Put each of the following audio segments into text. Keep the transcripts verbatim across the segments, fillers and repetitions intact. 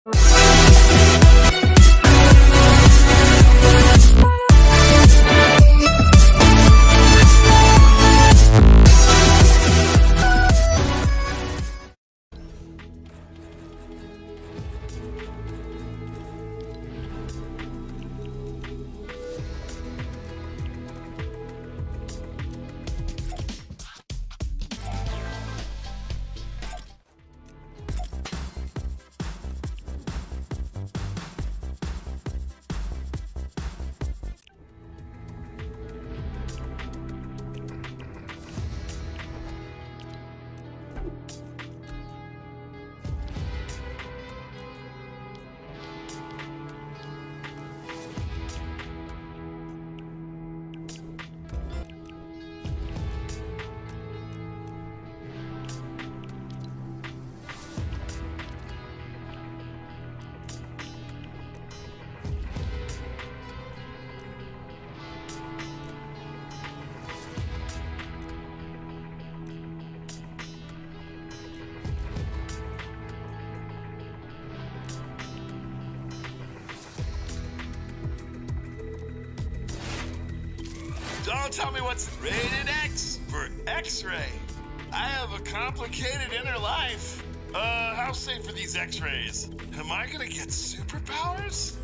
Don't tell me what's rated X for X-ray. I have a complicated inner life. Uh, how safe are these X-rays? Am I gonna get superpowers?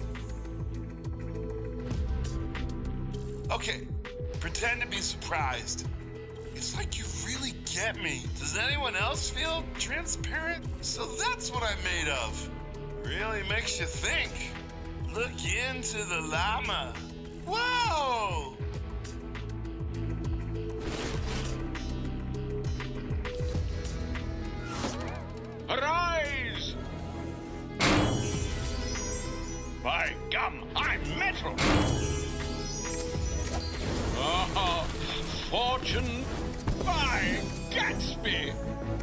Okay, pretend to be surprised. It's like you really get me. Does anyone else feel transparent? So that's what I'm made of. Really makes you think. Look into the llama. Whoa! Arise! By gum, I'm metal! Ah, fortune by Gatsby!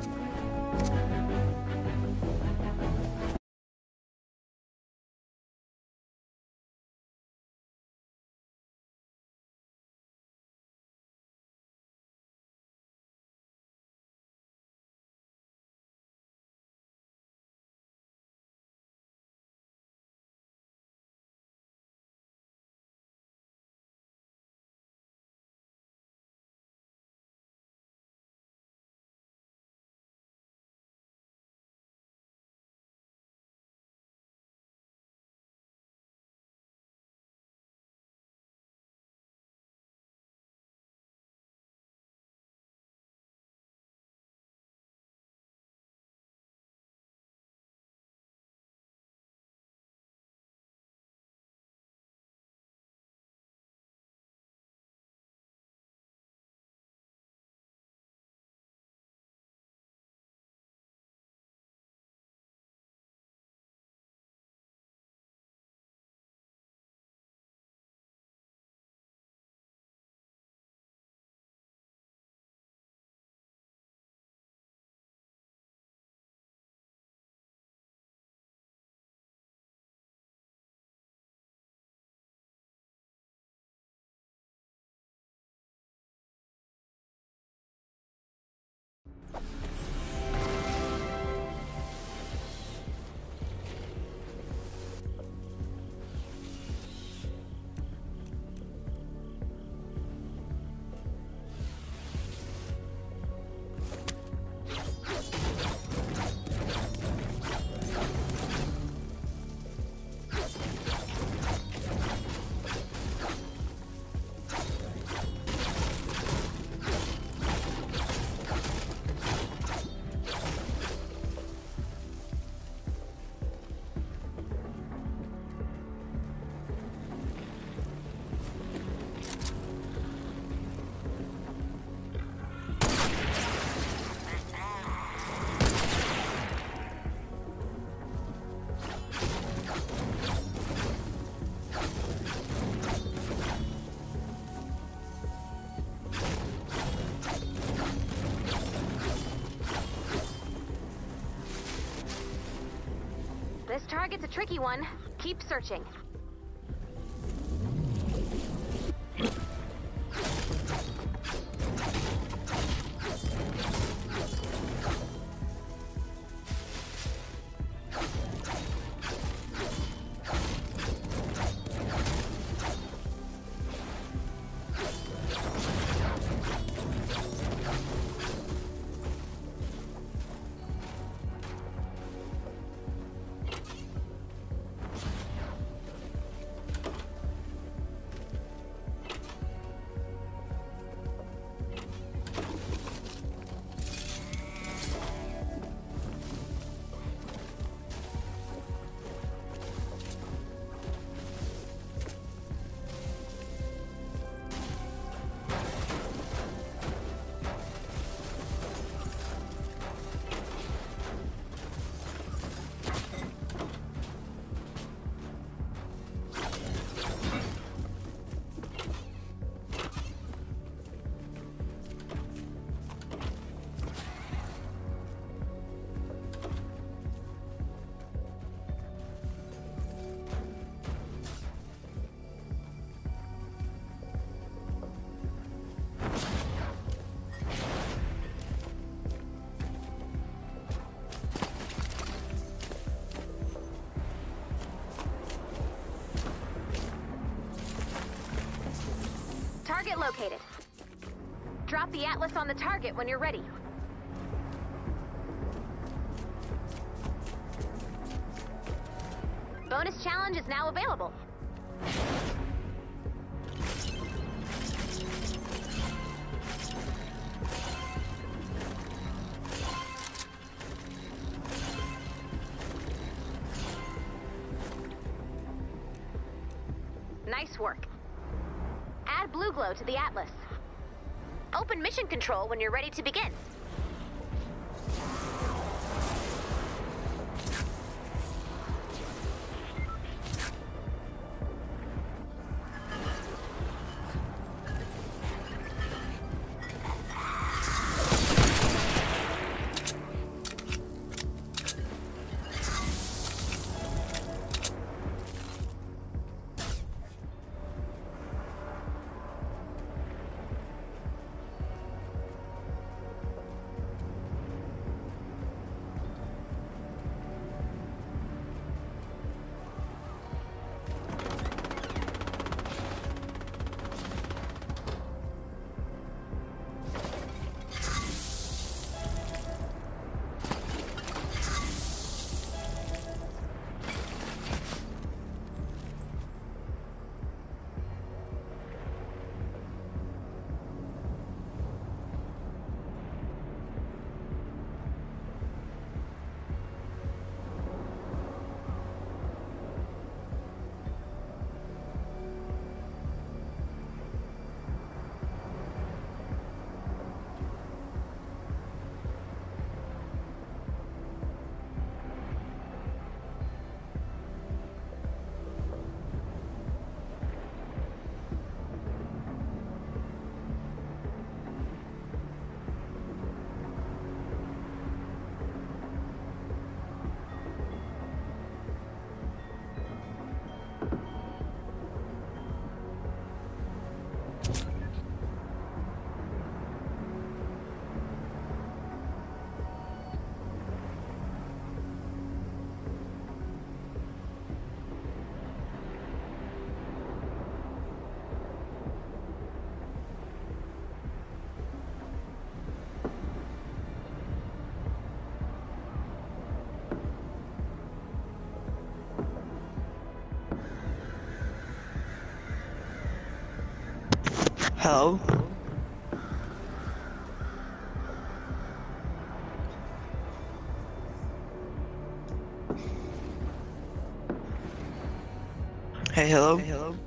This target's a tricky one. Keep searching. Target located. Drop the Atlas on the target when you're ready. Bonus challenge is now available. Nice work. Add blue glow to the Atlas. Open mission control when you're ready to begin. Hello? Hey, hello? Hey, hello?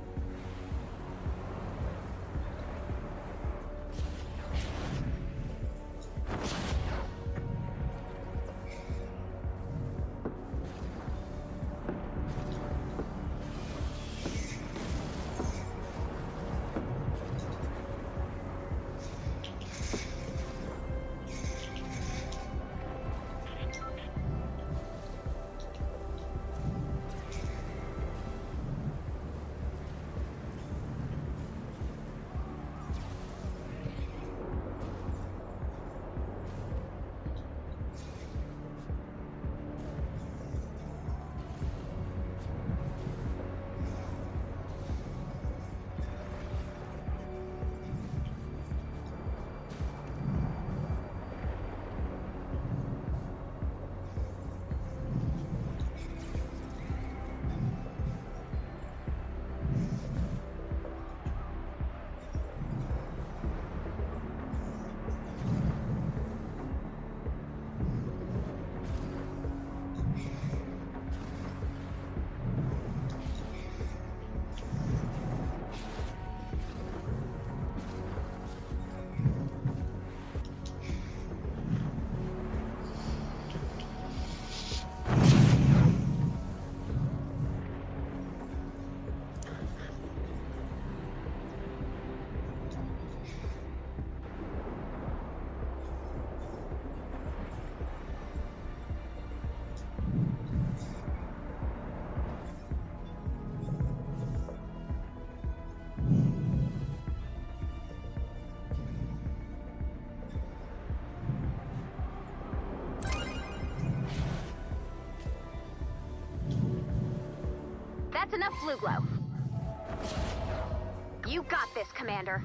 That's enough blue glow. You got this, Commander.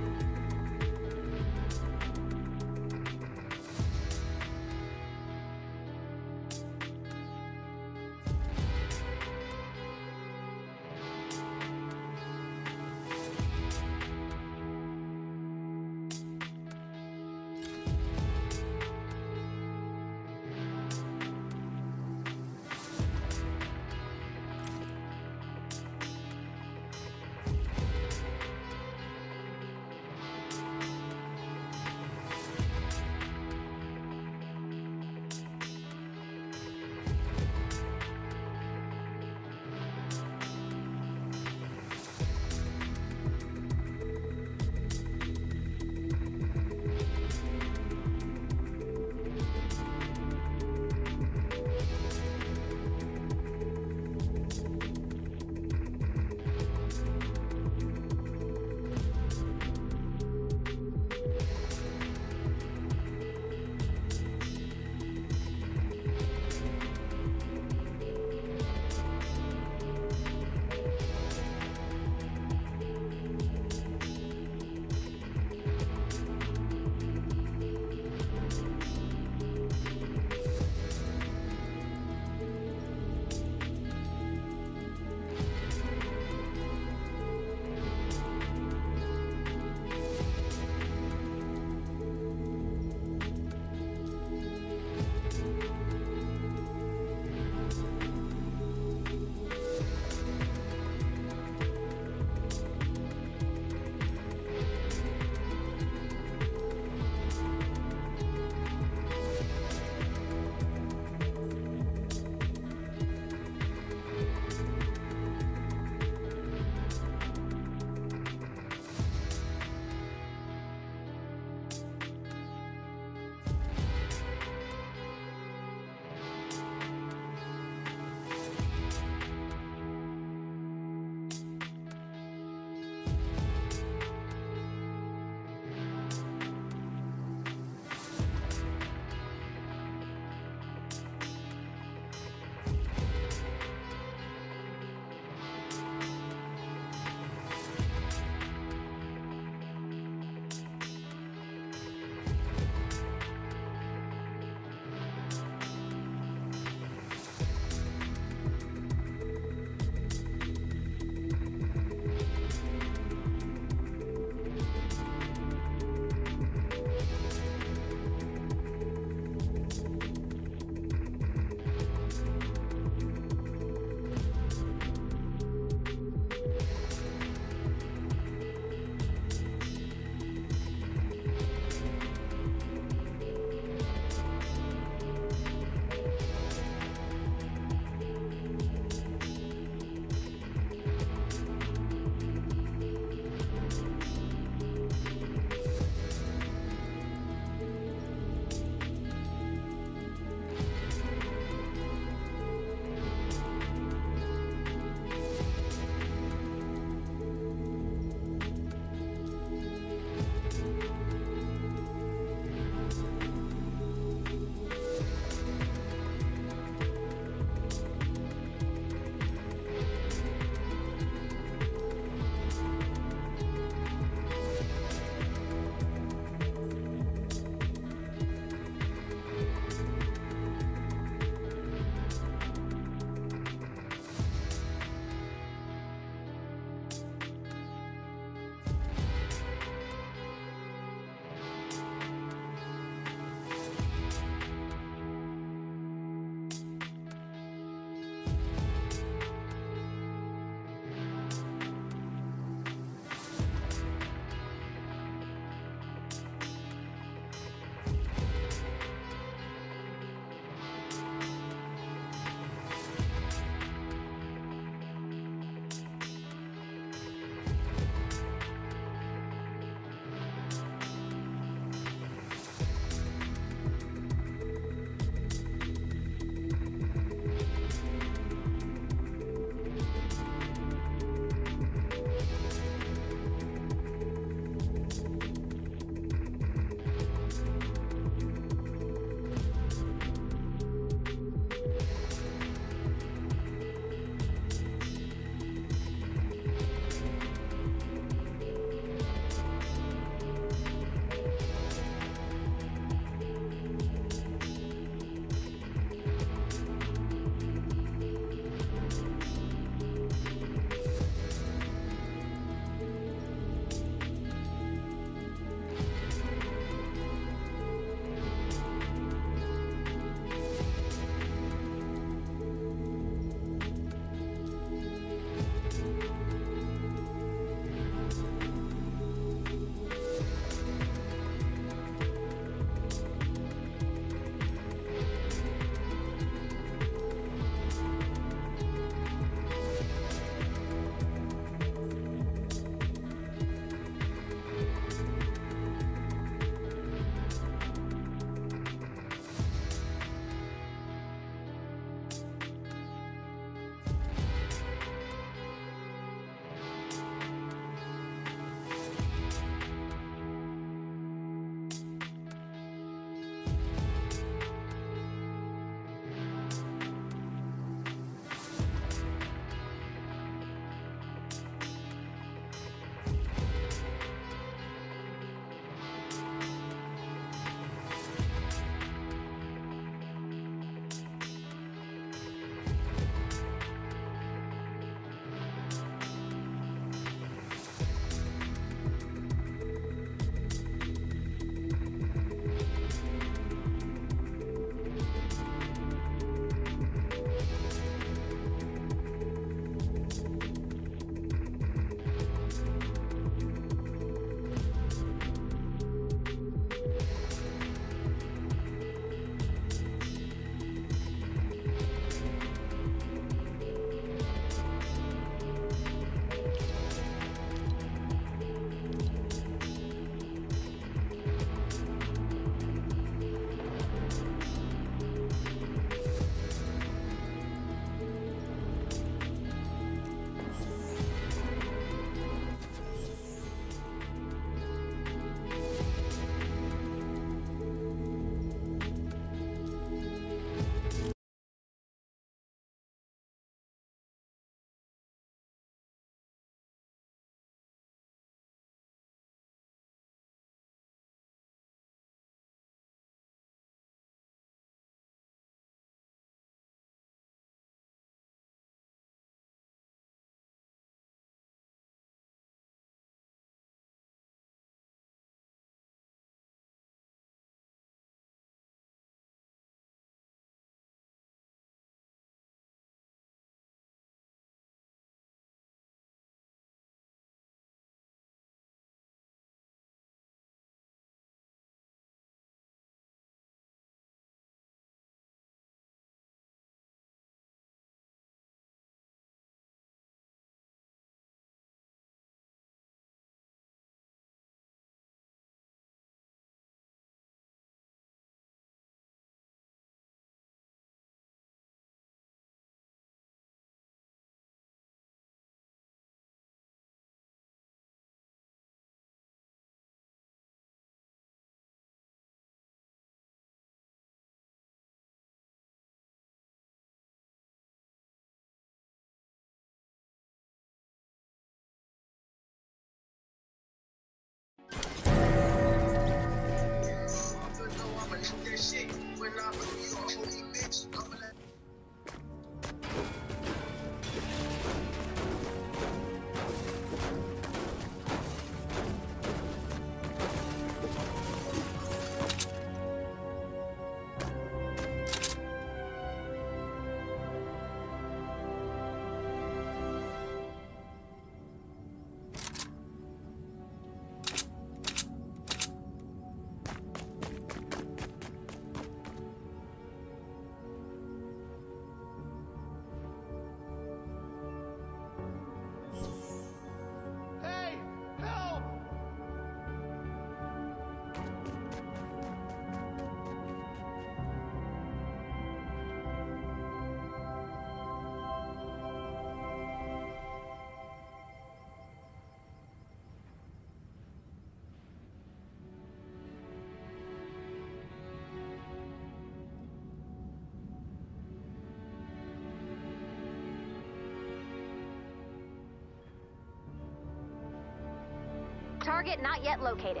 Target not yet located.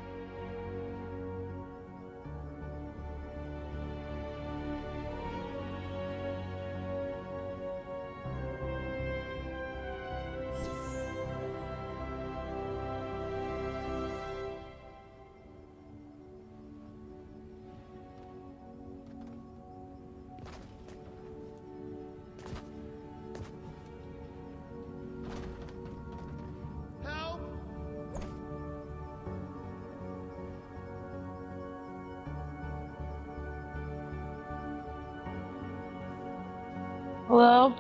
Hello?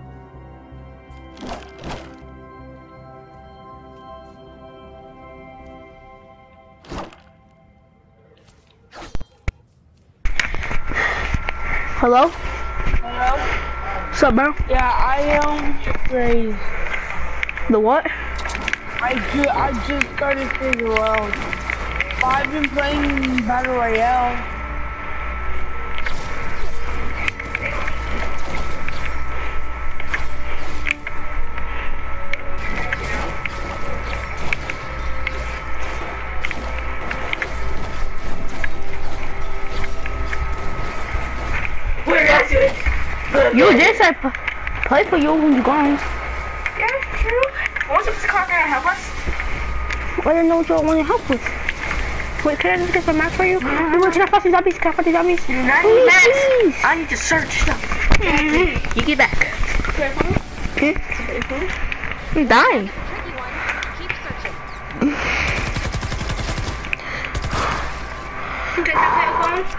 Hello? Hello? What's up, bro? Yeah, I am crazy. The what? I just I just started figuring out. I've been playing Battle Royale. You just said p- play for you when you gone. Yeah, true. Why don't you just call there and help us? I didn't know what you want to help with. Wait, can I just get some max for you? Mm-hmm. Wait, can I fight some zombies? Can I fight the zombies? You not Please, need max. please. I need to search stuff. You get back. Careful. Hmm? Careful. I'm dying. Tricky one. Keep searching. Okay, can I play a phone?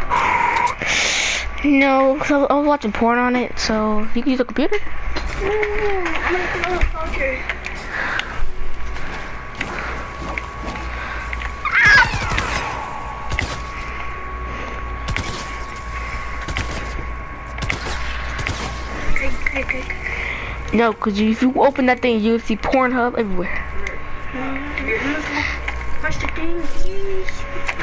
No, because I was- I was watching porn on it, so you can use a computer? Mm, I'm gonna put on a phone here. Okay, okay, okay, okay. No, because if you open that thing, you'll see Pornhub everywhere. Watch the thing, please.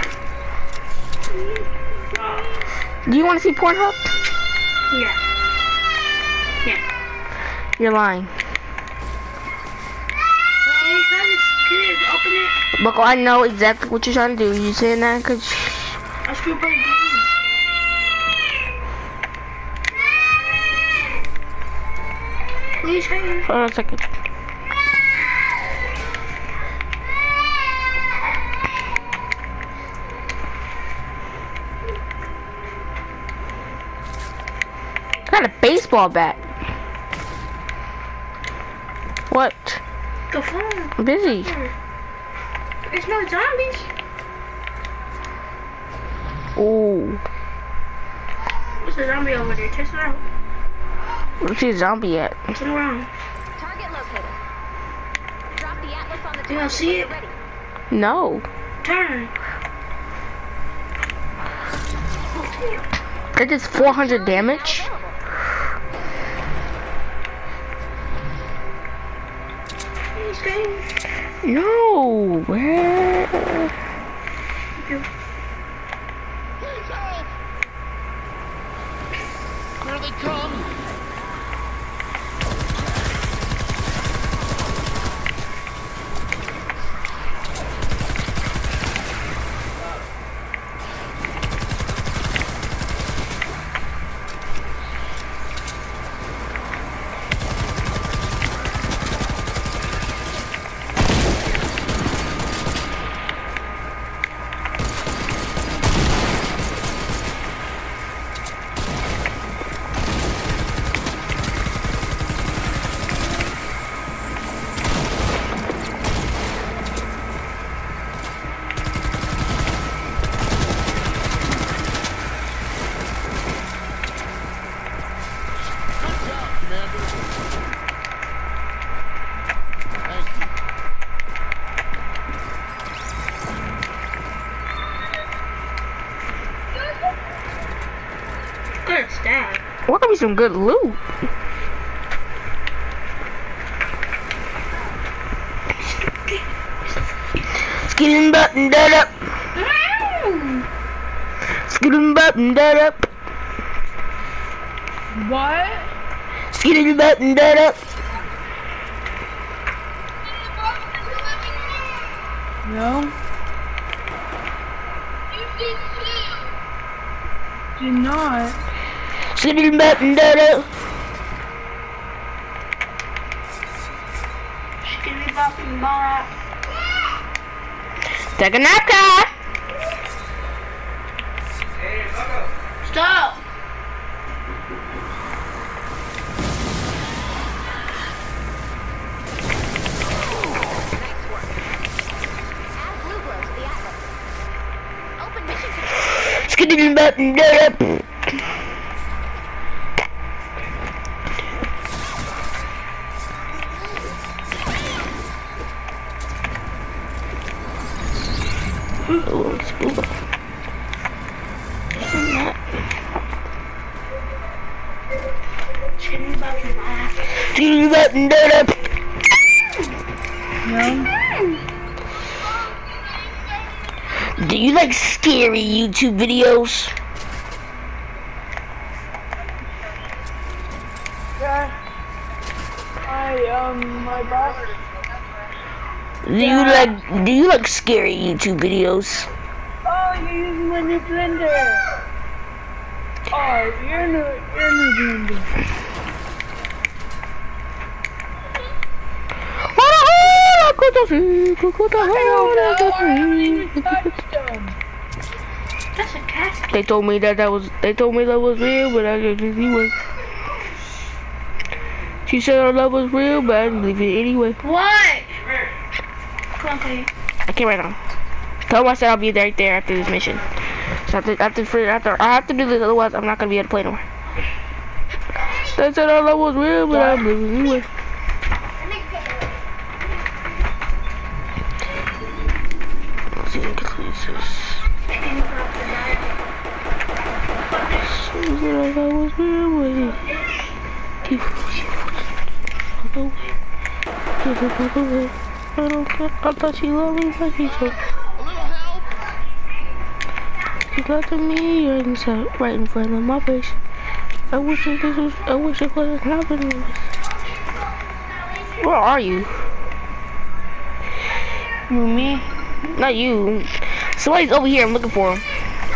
Do you want to see Pornhub? Yeah. Yeah. You're lying. Hey, guys, kids, open it. Buckle, I know exactly what you're trying to do. You saying that because... I screw up the game. Please, hey. Hold on a second. I got a baseball bat. What? The phone. I'm busy. It's no zombies. Ooh. There's a zombie over there. Test it out. Where's the zombie at? Turn around. Target located. Drop the Atlas on the You target don't see when it? you're ready. No. Turn. That does four hundred damage. Available. Please, game. No. Where? Here they come! Good stab. What could be some good loot? Skin button that up. Skin button that up. What? Skin button that up. No? Did not. Sitting back and down. Skitty bop and bop. Take a nap, guy. Stop. Add blue glow to the Atlas. Open mission control. Sitting back and down. Oh, spool. Skitty bop and bop. Sitting back and down. No? Do you like scary YouTube videos? Yeah. I, um, my boss. Do you like do you like scary YouTube videos? Oh, you're using my new blender. Oh, you're new, you're new blender. That's a cat. They told me that that was they told me that was real, but I didn't believe it. She said our love was real, but I didn't believe it anyway. What? Come on, Cody. I can't right now. Tell them I said I'll be right there after this mission. So after after after I have to do this, otherwise I'm not gonna be able to play no more. They said our love was real, but I didn't believe it anyway. Let's see if I can clean this. She said our love was real, but I don't care. I thought she loved me, but she told me. She looked at me right inside, right in front of my face. I wish it this was. I wish it wasn't happening. Where are you? You, me? Not you. Somebody's over here. I'm looking for him.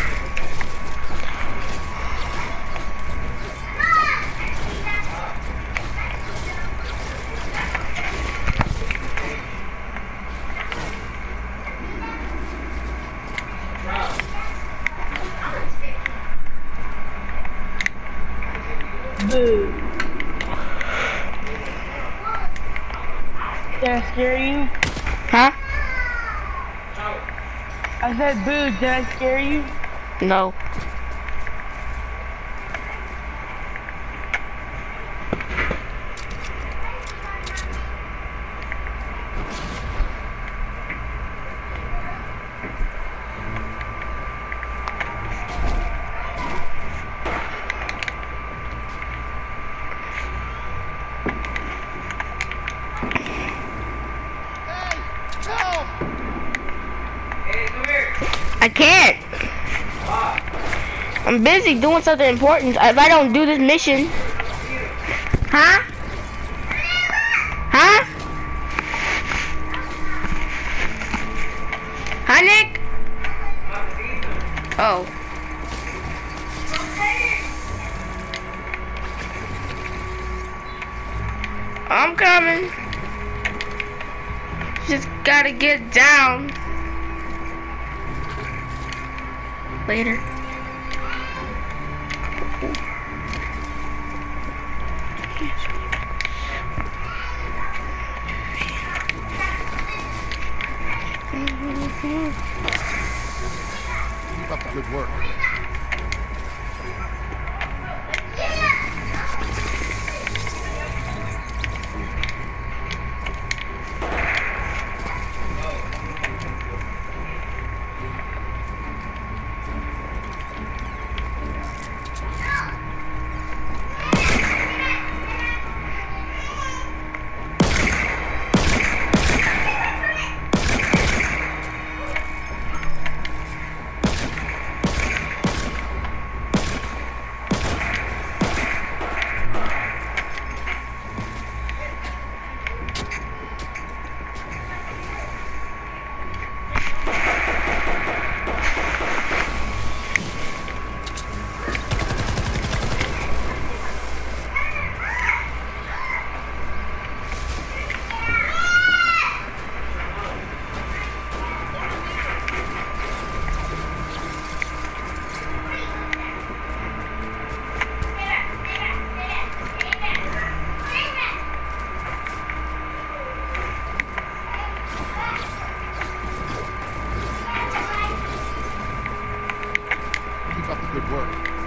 Boo. Did I scare you? Huh? I said boo, did I scare you? No. I can't. I'm busy doing something important. If I don't do this mission. Huh? Huh? Huh, Nick? Oh. I'm coming. Just gotta get down. Later. Keep up the good work. Good work.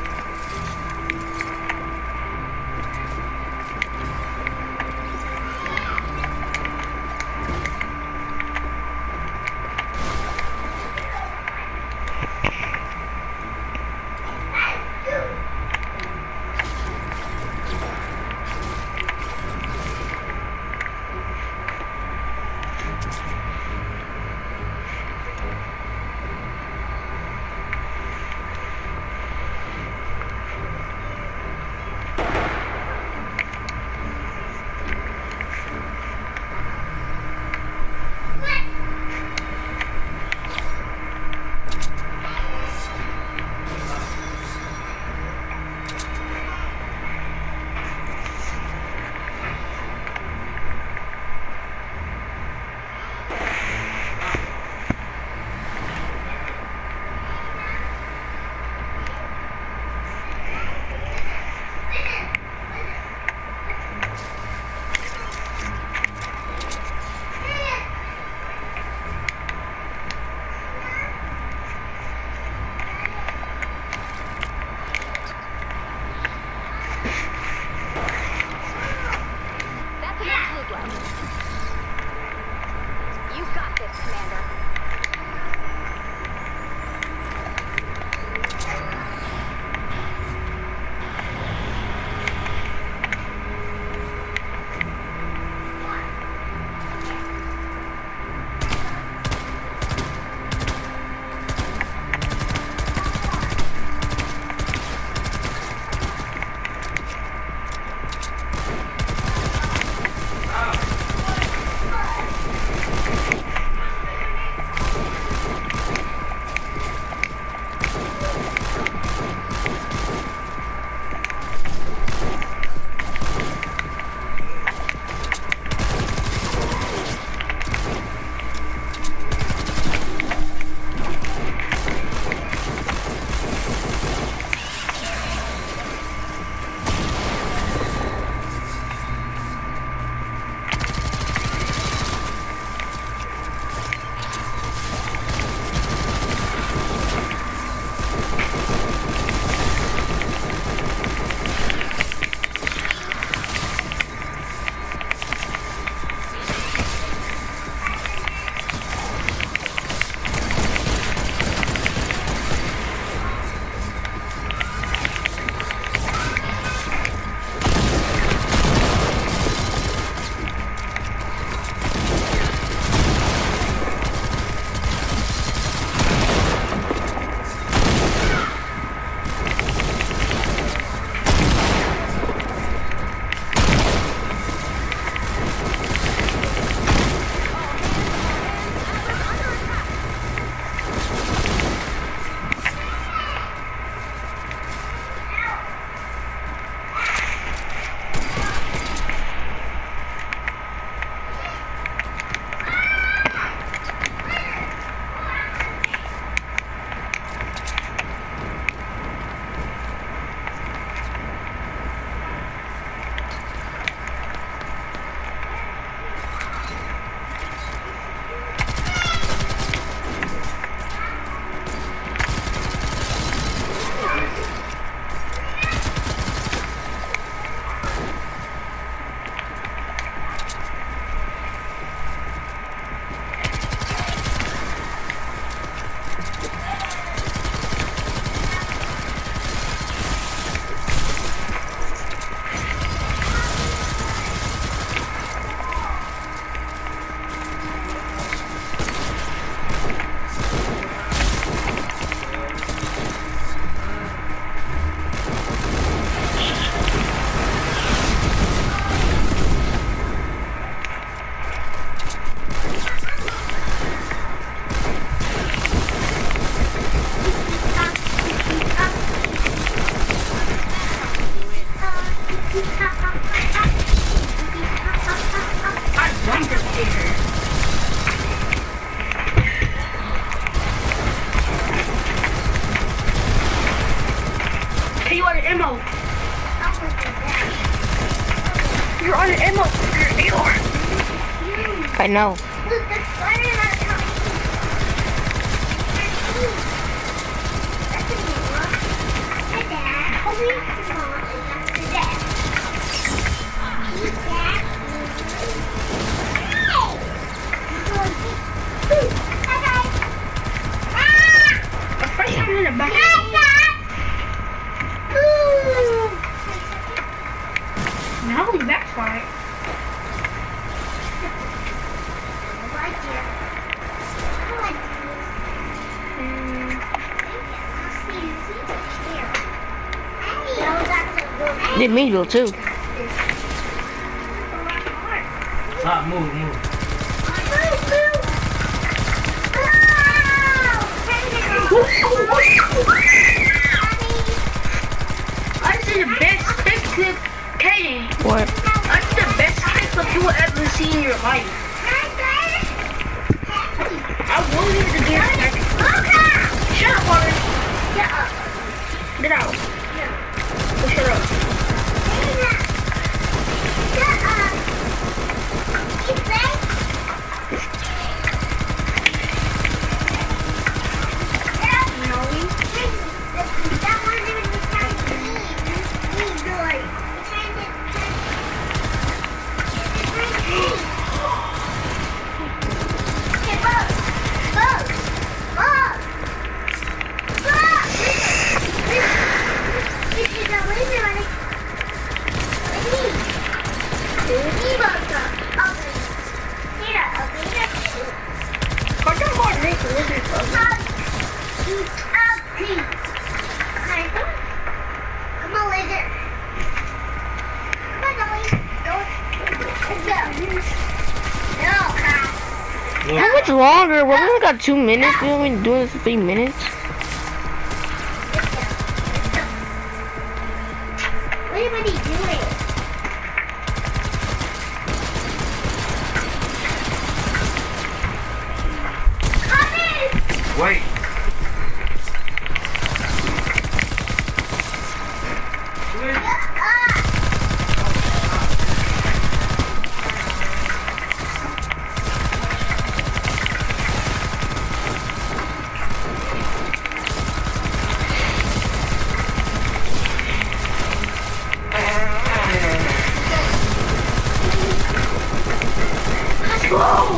ammo. You're on an ammo. You're A R. I know. Look, the spider has come. That's a new one. Did me build too. Ah, move, move. I see the best kickflip, Katie. What? I see the best kickflip you will ever see in your life. I will use the gear next. Shut up, Hunter. Shut up. Get out. Oh, shut up. Shut up. You say? No. That wasn't even the time to eat. Eat good. Hey, Bug. Bug. Bug. Bug. This is a winner, right? Ini bangsa. Oke. Tidak, oke. Kau tak mau naik ke sini? Oke. Naik tu. Come on, laser. Come on, Dolly. Go. Let's go. No, Kyle. How much longer? We only got two minutes. We've been doing this for three minutes. What are you doing? Wait. Let's go!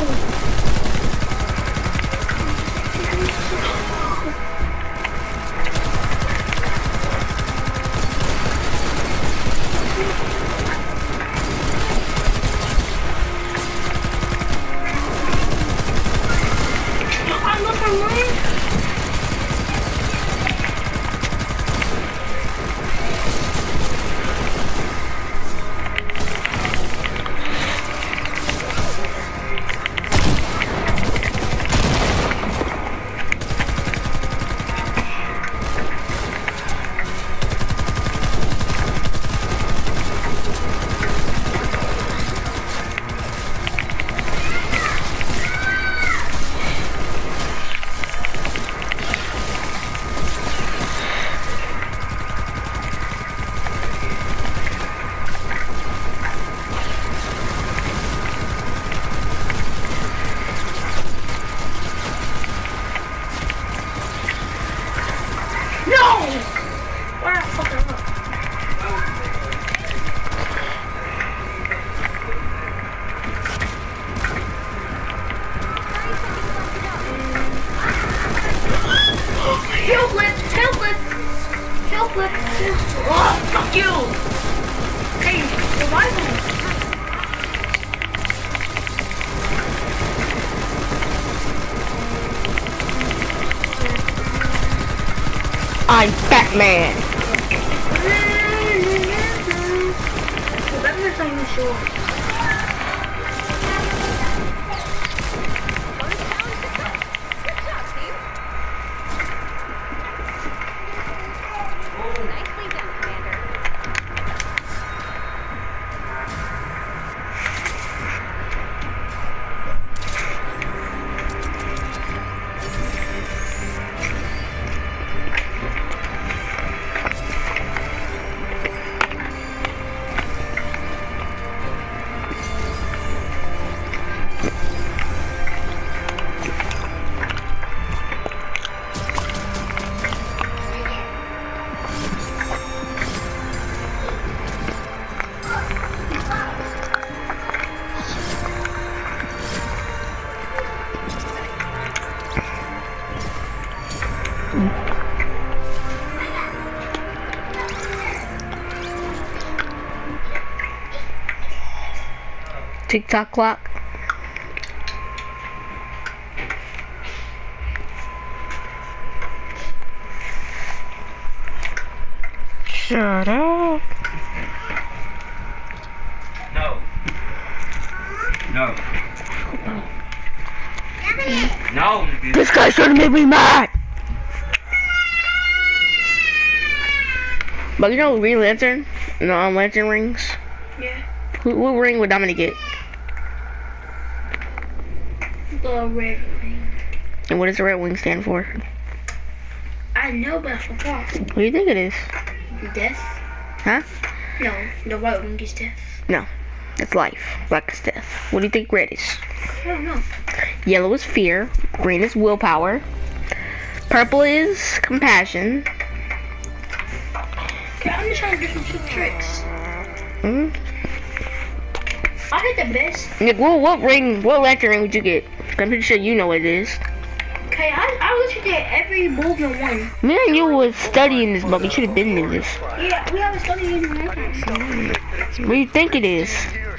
I look online. Hill flip, hill flip, hill flip. Oh, fuck you! Hey, revive him. I'm Batman. Well, Batman's not even sure. Nicely done, Commander. TikTok clock. Shut up. No. No. No. This guy's trying to make me mad. But you know Green Lantern? No, um, Lantern rings? Yeah. Who, what ring would Dominic get? The red ring. And what does the red wing stand for? I know, but I forgot. What do you think it is? Death? Huh? No, the white ring is death. No. It's life. Black is death. What do you think red is? I don't know. Yellow is fear. Green is willpower. Purple is compassion. Okay, I'm just trying to do some quick tricks. Mm-hmm. I did the best. Nick, what, what ring, what lantern ring would you get? I'm pretty sure you know what it is. Okay, I, I literally did every move in one. Me and you was studying this book. You should have been in this. Yeah, we haven't studied in one. What do you think it is?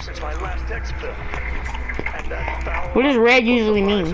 What does red usually mean?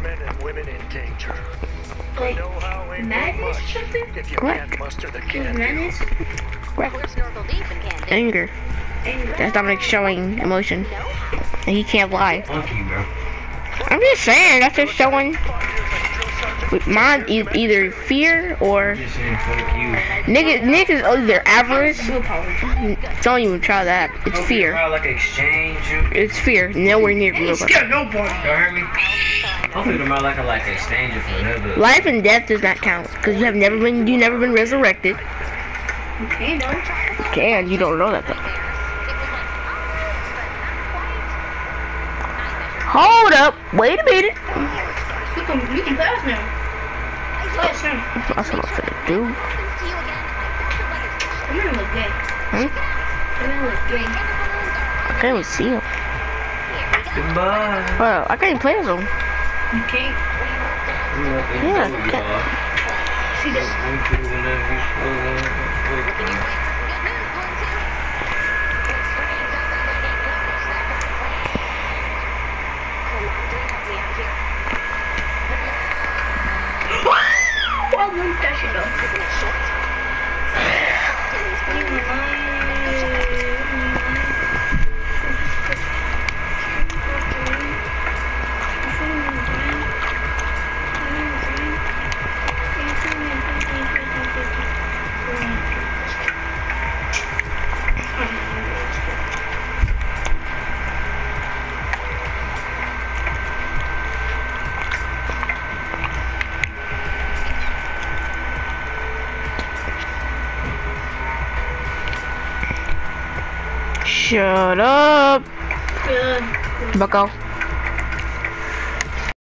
Like, madness or something? Correct. Madness? Correct. Snorkel deep and can't dig. Anger. Anger. That's Dominic showing emotion. And he can't lie. Monkey, bro. I'm just saying, that's just showing. Mine is either fear or Just saying fuck you. Nick. Is, Nick is either avarice. Willpower. Don't even try that. It's Hope fear. you're like exchange. You It's fear. Nowhere near Ain't willpower. scared nobody. you heard me? Hopefully tomorrow like a like exchange it for another. Life and death does not count because you have never been. You never been resurrected. Okay, no. And you don't know that though. Hold up. Wait a minute. We can, we can pass now. Pass now. That's what I'm gonna do. I'm gonna look gay. Hmm? I'm gonna look gay. I can't even see him. Goodbye. Bro, I can't even play as him. You can't Yeah, I can't. see this. Why won't that shit go? Shut up, Good. Bucko.